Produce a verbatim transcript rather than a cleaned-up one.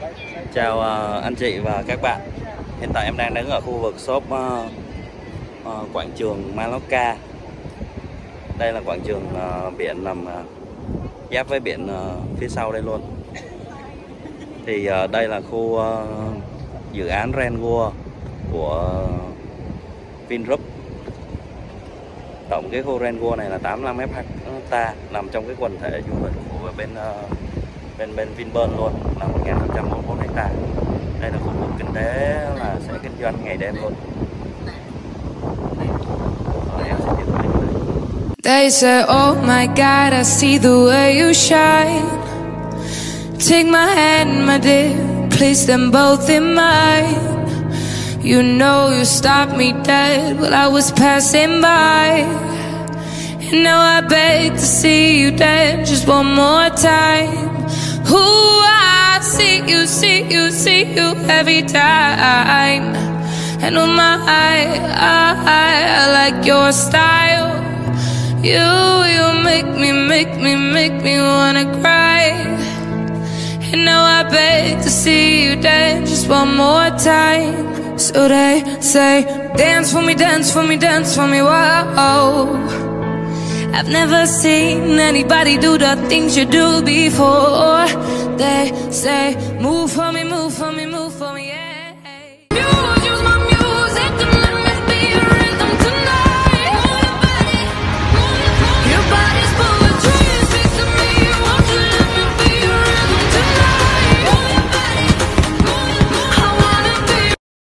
Chào uh, anh chị và các bạn. Hiện tại em đang đứng ở khu vực shop uh, uh, quảng trường Malacca. Đây là quảng trường uh, biển nằm uh, giáp với biển uh, phía sau đây luôn. Thì uh, đây là khu uh, dự án Ren World của Vingroup. Tổng cái khu Ren World này là tám mươi lăm héc-ta, nằm trong cái quần thể du lịch của bên uh, bên bên Vinpearl luôn, là một nghìn năm trăm bốn mươi mốt héc-ta. Đây là khu vực kinh tế là sẽ kinh doanh ngày đêm luôn. Rồi, em sẽ tiếp tục. They say, oh my God, I see the way you shine. Take my hand, my dear, place them both in mine. You know you stopped me dead while I was passing by. And now I beg to see you dead just one more time. Ooh, I see you, see you, see you every time. And oh my, I, I, I like your style. You, you make me, make me, make me wanna cry. And now I beg to see you dead just one more time. So they say, dance for me, dance for me, dance for me, whoa. I've never seen anybody do the things you do before. They say, move for me, move for me,